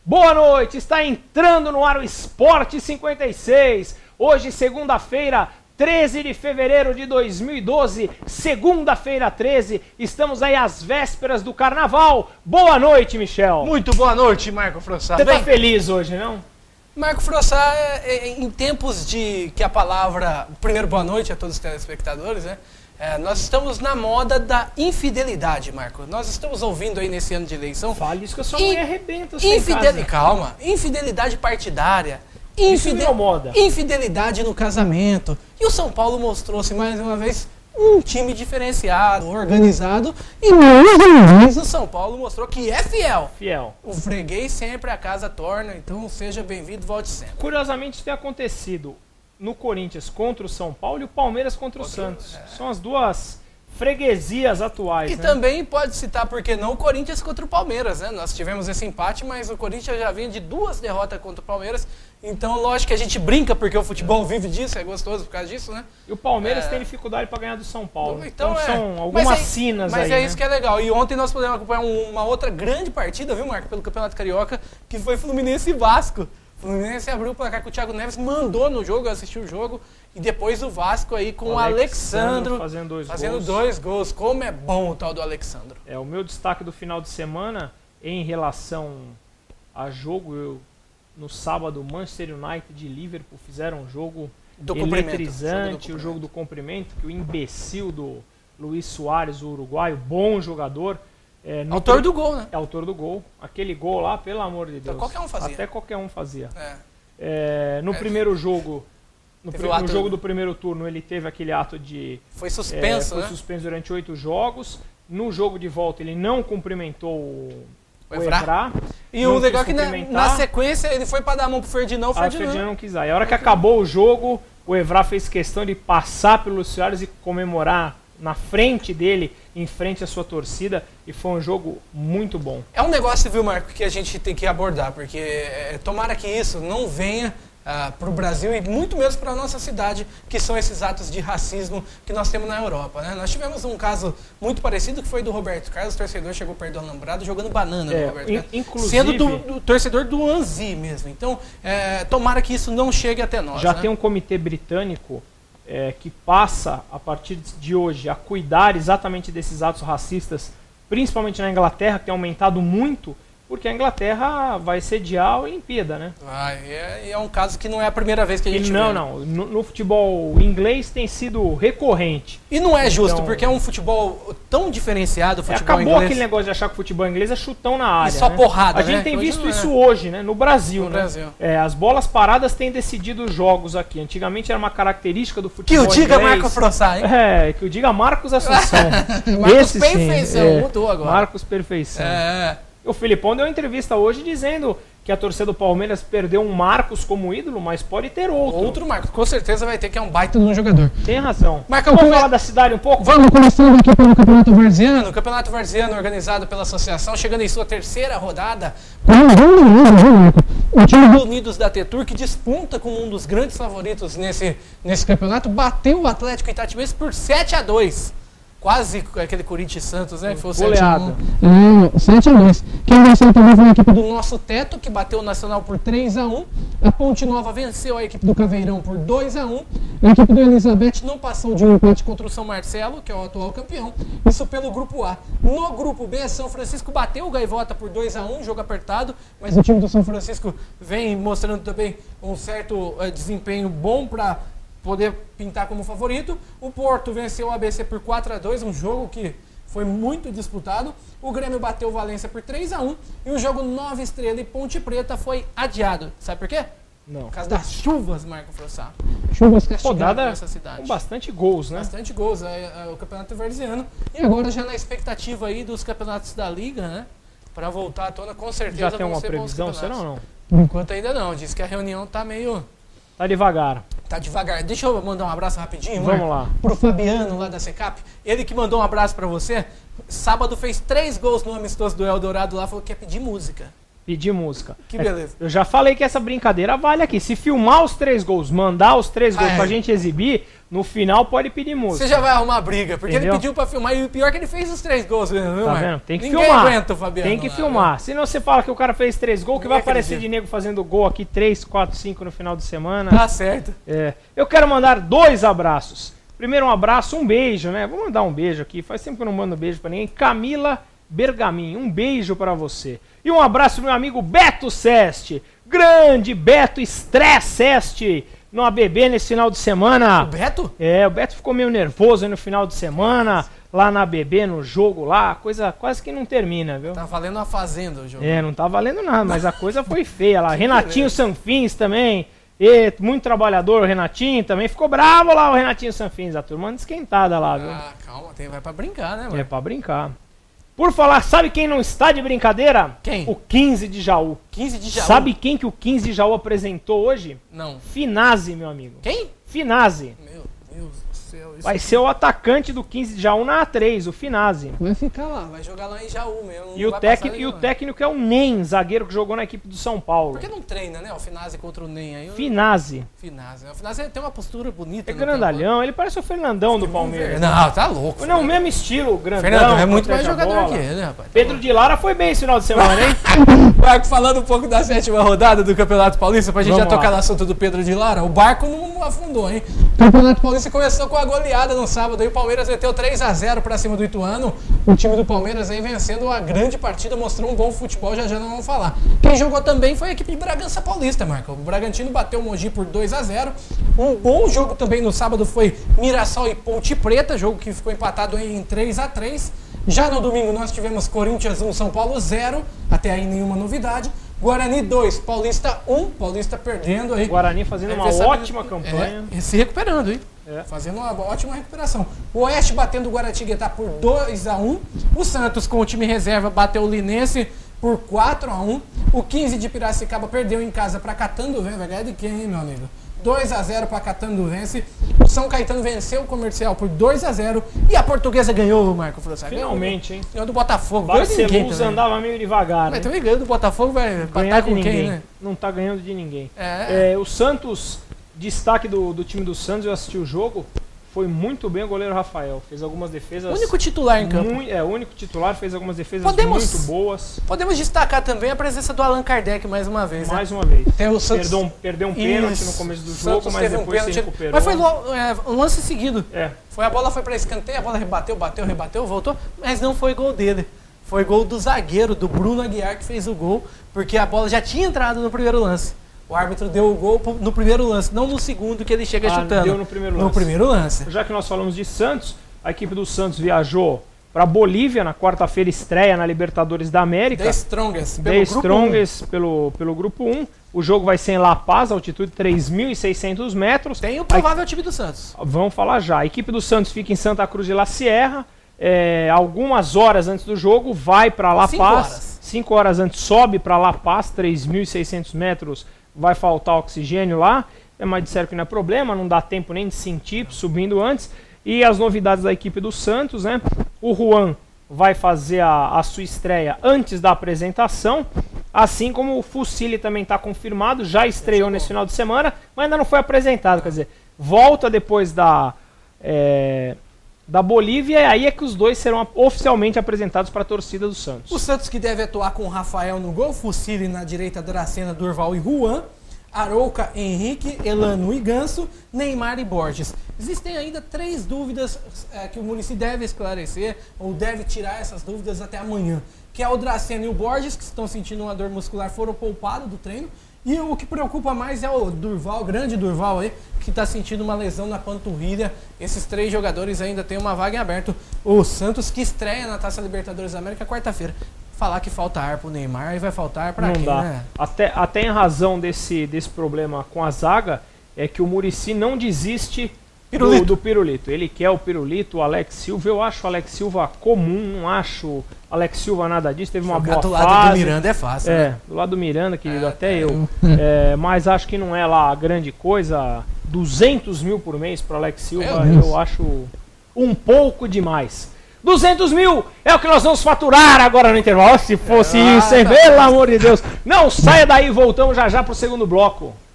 Boa noite, está entrando no ar o Esporte 56. Hoje, segunda-feira, 13 de fevereiro de 2012, segunda-feira 13, estamos aí às vésperas do Carnaval. Boa noite, Michel. Muito boa noite, Marco Frossá. Você tá feliz hoje, não? Marco Frossá, em tempos de que a palavra... Primeiro, boa noite a todos os telespectadores, né? Nós estamos na moda da infidelidade, Marco. Nós estamos ouvindo aí nesse ano de eleição... Fale isso que a sua mulher arrebenta você em casa. Calma. Infidelidade partidária. Isso não é moda. Infidelidade no casamento. E o São Paulo mostrou-se mais uma vez um time diferenciado, organizado. E mais uma vez o São Paulo mostrou que é fiel. Fiel. O freguês sempre a casa torna, então seja bem-vindo, volte sempre. Curiosamente, isso tem acontecido no Corinthians contra o São Paulo e o Palmeiras contra o Santos. São as duas freguesias atuais. E também pode citar, por que não, o Corinthians contra o Palmeiras, né? Nós tivemos esse empate, mas o Corinthians já vinha de 2 derrotas contra o Palmeiras. Então, lógico que a gente brinca, porque o futebol vive disso, é gostoso por causa disso, né? E o Palmeiras tem dificuldade para ganhar do São Paulo. Então são algumas sinas aí. Mas é isso que é legal. E ontem nós podemos acompanhar uma outra grande partida, viu, Marco? Pelo Campeonato Carioca, que foi Fluminense e Vasco. O Fluminense abriu o placar que o Thiago Neves mandou no jogo, eu assisti o jogo. E depois o Vasco aí com o Alexandro fazendo dois gols. Como é bom o tal do Alexandro. O meu destaque do final de semana em relação a jogo, no sábado, Manchester United e Liverpool fizeram um jogo eletrizante, o jogo do cumprimento, que o imbecil do Luiz Soares, o uruguaio, bom jogador. Autor do gol, né? É autor do gol. Aquele gol lá, pelo amor de Deus. Então, qualquer um fazia. Até qualquer um fazia. No primeiro jogo... No jogo do primeiro turno ele teve aquele ato de... Foi suspenso, Foi suspenso durante 8 jogos. No jogo de volta ele não cumprimentou o Evra. E o legal é que na sequência ele foi para dar a mão pro Ferdinand. O Ferdinand não quis dar. E a hora que acabou o jogo, o Evra fez questão de passar pelo Luiz Soares e comemorar na frente dele, em frente à sua torcida, e foi um jogo muito bom. É um negócio, viu, Marco, que a gente tem que abordar, porque tomara que isso não venha para o Brasil e muito menos para a nossa cidade, que são esses atos de racismo que nós temos na Europa, né? Nós tivemos um caso muito parecido que foi do Roberto Carlos, o torcedor chegou perto do alambrado jogando banana no Roberto Carlos, inclusive, sendo do torcedor do Anzi mesmo. Então, tomara que isso não chegue até nós. Já tem um comitê britânico que passa, a partir de hoje, a cuidar exatamente desses atos racistas, principalmente na Inglaterra, que tem aumentado muito, porque a Inglaterra vai sediar a Olimpíada, né? É um caso que não é a primeira vez que a gente vê. Não. No futebol inglês tem sido recorrente. E não é justo, porque é um futebol tão diferenciado, o futebol inglês. Acabou aquele negócio de achar que o futebol inglês é chutão na área. E só porrada, A gente tem visto isso hoje, né? No Brasil, no Brasil. As bolas paradas têm decidido os jogos aqui. Antigamente era uma característica do futebol inglês. Que o diga Marco Frossá, hein? Que o diga Marcos Assunção. Marcos Perfeição, mudou agora. Marcos Perfeição. O Filipão deu uma entrevista hoje dizendo que a torcida do Palmeiras perdeu um Marcos como ídolo, mas pode ter outro. Outro Marcos, com certeza vai ter, que é um baita de um jogador. Tem razão. Vamos falar da cidade um pouco? Vamos começando aqui pelo Campeonato Varziano. O Campeonato Varziano, organizado pela associação, chegando em sua 3ª rodada. O time do Unidos da Tetur, que disputa como um dos grandes favoritos nesse campeonato, bateu o Atlético Itatibense por 7-2. Quase aquele Corinthians Santos, né? Que foi o 7-1. 7-2. Quem venceu também foi a equipe do Nosso Teto, que bateu o Nacional por 3-1. A Ponte Nova venceu a equipe do Caveirão por 2-1. A equipe do Elizabeth não passou de um empate contra o São Marcelo, que é o atual campeão. Isso pelo grupo A. No grupo B, São Francisco bateu o Gaivota por 2-1, jogo apertado, mas o time do São Francisco vem mostrando também um certo desempenho bom para poder pintar como favorito. O Porto venceu o ABC por 4-2, um jogo que foi muito disputado. O Grêmio bateu o Valência por 3-1 e o jogo Nova Estrela e Ponte Preta foi adiado. Sabe por quê? Não. Por causa das chuvas, Marco Frossá. Chuvas castigadas nessa cidade. Com bastante gols, né? Bastante gols, o Campeonato Varziano. E agora já na expectativa aí dos campeonatos da Liga, né? Para voltar à tona, com certeza. Já tem uma previsão, será ou não? Por enquanto ainda não. Diz que a reunião tá meio... Tá devagar. Tá devagar. Deixa eu mandar um abraço rapidinho, Vamos lá. Pro Fabiano lá da Secap. Ele que mandou um abraço pra você. Sábado fez 3 gols no amistoso do Eldorado lá, falou que ia pedir música. Pedir música. Que beleza. Eu já falei que essa brincadeira vale aqui. Se filmar os 3 gols, mandar os 3 gols pra gente exibir, no final pode pedir música. Você já vai arrumar briga, porque ele pediu pra filmar e o pior é que ele fez os 3 gols mesmo, tá vendo? Tem que Ninguém filmar. Aguenta o Fabiano tem que lá, filmar. Né? Senão você fala que o cara fez 3 gols, que vai aparecer de nego fazendo gol aqui 3, 4, 5 no final de semana. Tá certo. Eu quero mandar 2 abraços. Primeiro um abraço, um beijo, né? Vou mandar um beijo aqui. Faz tempo que eu não mando beijo pra ninguém. Camila Bergamin, um beijo pra você. E um abraço pro meu amigo Beto Seste. Grande Beto Stress Seste no ABB nesse final de semana. O Beto? O Beto ficou meio nervoso aí no final de semana, lá na ABB, no jogo lá, coisa quase que não termina, viu? Tá valendo a fazenda o jogo. Não tá valendo nada, mas a coisa foi feia lá. Renatinho Sanfins também, muito trabalhador, o Renatinho também, ficou bravo lá o Renatinho Sanfins, a turma anda esquentada lá, viu? Calma, vai pra brincar, né, mano? Pra brincar. Por falar, sabe quem não está de brincadeira? Quem? O 15 de Jaú. 15 de Jaú? Sabe quem que o 15 de Jaú apresentou hoje? Não. Finazzi, meu amigo. Quem? Finazzi. Meu Deus do céu. Vai ser o atacante do 15 de Jaú na A3, o Finazzi. Vai ficar lá, vai jogar lá em Jaú mesmo. E o técnico é o Nen, zagueiro que jogou na equipe do São Paulo. Por que não treina, né? O Finazzi contra o Nen aí. Finazzi. O Finazzi tem uma postura bonita. É grandalhão, ele parece o Fernandão do Palmeiras. Não, tá louco. Não, o mesmo estilo, grandão. Fernandão é muito mais jogador que ele, rapaz. Pedro de Lara foi bem esse final de semana, hein? Marco, falando um pouco da 7ª rodada do Campeonato Paulista, pra gente já tocar no assunto do Pedro de Lara, o barco não afundou, hein? O Campeonato Paulista começou com a goleada no sábado e o Palmeiras meteu 3-0 pra cima do Ituano. O time do Palmeiras aí vencendo a grande partida, mostrou um bom futebol, já não vamos falar. Quem jogou também foi a equipe de Bragança Paulista, Marco. O Bragantino bateu o Mogi por 2-0. Um bom jogo também no sábado foi Mirassol e Ponte Preta, jogo que ficou empatado em 3-3. Já no domingo nós tivemos Corinthians 1, São Paulo 0, até aí nenhuma novidade. Guarani 2, Paulista 1, Paulista perdendo aí. Guarani fazendo uma ótima campanha. Se recuperando, hein? Fazendo uma ótima recuperação. O Oeste batendo o Guaratinguetá por 2-1. O Santos com o time reserva bateu o Linense por 4-1. O 15 de Piracicaba perdeu em casa para Catanduvense. Vai ganhar de quem, hein, meu amigo? 2-0 para Catanduvense. O São Caetano venceu o Comercial por 2-0. E a Portuguesa ganhou, Marco França. Finalmente, hein? Ganhou do Botafogo. Barcelos andava meio devagar. Mas também ganhou do Botafogo, vai empatar com quem, né? Não tá ganhando de ninguém. É. O Santos, destaque do time do Santos, eu assisti o jogo. Foi muito bem o goleiro Rafael. Fez algumas defesas. O único titular em campo. O único titular, fez algumas defesas muito boas. Podemos destacar também a presença do Allan Kardec mais uma vez. Mais uma vez. Tem o Santos, perdeu um pênalti no começo do jogo, mas depois se recuperou. Mas foi um lance seguido. A bola foi para escanteio, a bola rebateu, voltou. Mas não foi gol dele. Foi gol do zagueiro, do Bruno Aguiar, que fez o gol. Porque a bola já tinha entrado no primeiro lance. O árbitro deu o gol no primeiro lance, não no segundo que ele chega chutando. Deu no primeiro lance. No primeiro lance. Já que nós falamos de Santos, a equipe do Santos viajou para Bolívia na quarta-feira, estreia na Libertadores da América. The Strongest, pelo grupo 1. O jogo vai ser em La Paz, altitude 3.600 metros. Tem o provável time do Santos. Vamos falar já. A equipe do Santos fica em Santa Cruz de la Sierra. Algumas horas antes do jogo, vai para La Paz. 5 horas antes sobe para La Paz, 3.600 metros. Vai faltar oxigênio lá, mas disseram que não é problema, não dá tempo nem de sentir subindo antes. E as novidades da equipe do Santos, né? O Juan vai fazer a sua estreia antes da apresentação, assim como o Fusilli também está confirmado, já estreou nesse final de semana, mas ainda não foi apresentado, quer dizer, volta depois da Bolívia, e aí é que os dois serão oficialmente apresentados para a torcida do Santos. O Santos que deve atuar com o Rafael no gol, Fusilli na direita, Dracena, Durval e Juan, Arouca, Henrique, Elano e Ganso, Neymar e Borges. Existem ainda 3 dúvidas que o Muricy deve esclarecer, ou deve tirar essas dúvidas até amanhã, que é o Dracena e o Borges, que estão sentindo uma dor muscular, foram poupados do treino. E o que preocupa mais é o Durval, grande Durval aí, que está sentindo uma lesão na panturrilha. Esses 3 jogadores ainda têm uma vaga em aberto. O Santos que estreia na Taça Libertadores da América quarta-feira. Falar que falta ar pro Neymar e vai faltar para quem, né? Até em razão desse problema com a zaga, é que o Muricy não desiste do Pirulito. Ele quer o Pirulito, o Alex Silva. Eu acho o Alex Silva comum, não acho o Alex Silva nada disso. Teve uma boa fase. Do lado do Miranda é fácil, né? Do lado do Miranda, querido, até eu. Mas acho que não é lá a grande coisa. 200 mil por mês para Alex Silva, eu acho um pouco demais. 200 mil é o que nós vamos faturar agora no intervalo. Se fosse isso, pelo amor de Deus. Não saia daí, voltamos já já pro segundo bloco.